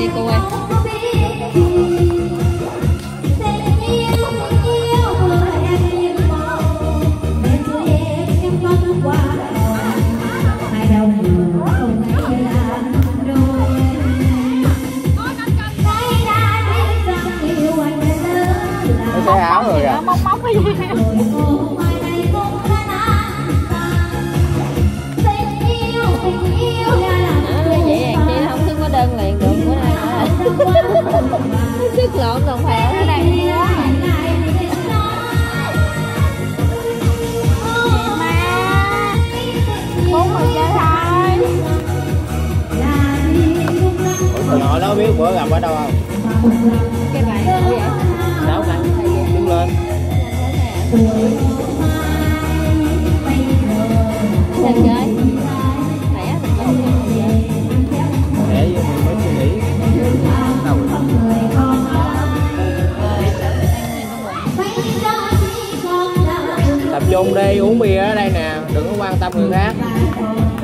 đi cô ơi. Cái áo rồi kìa. Móc móc cái gì. Vậy hàng chi nó không có đơn liền được bữa nay nữa. Sức lộn còn phèo ở đây. Bốn người chơi thôi. Ủa, nhỏ đó biết bữa gặp ở đâu không? Cái bài đâu vậy? Đâu nè, đứng lên. Sao chơi? Mẹ Để vô mình mới suy nghĩ. Đâu rồi? Tập trung đi, uống bia ở đây nè, đừng có quan tâm người khác.